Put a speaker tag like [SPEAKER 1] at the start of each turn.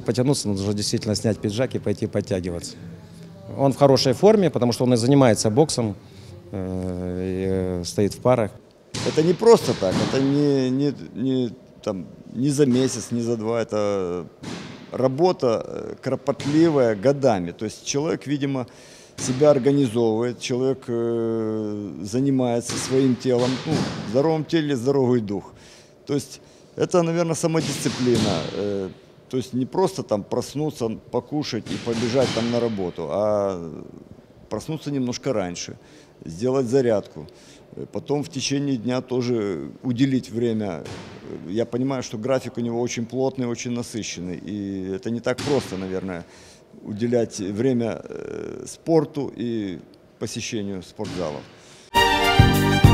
[SPEAKER 1] чтобы потянуться, нужно действительно снять пиджак и пойти подтягиваться. Он в хорошей форме, потому что он и занимается боксом, и стоит в парах.
[SPEAKER 2] Это не просто так, это не за месяц, не за два, это работа кропотливая годами. То есть человек, видимо, себя организовывает, человек занимается своим телом, ну, в здоровом теле здоровый дух. То есть это, наверное, самодисциплина. То есть не просто там проснуться, покушать и побежать там на работу, а проснуться немножко раньше, сделать зарядку. Потом в течение дня тоже уделить время. Я понимаю, что график у него очень плотный, очень насыщенный. И это не так просто, наверное, уделять время спорту и посещению спортзалов.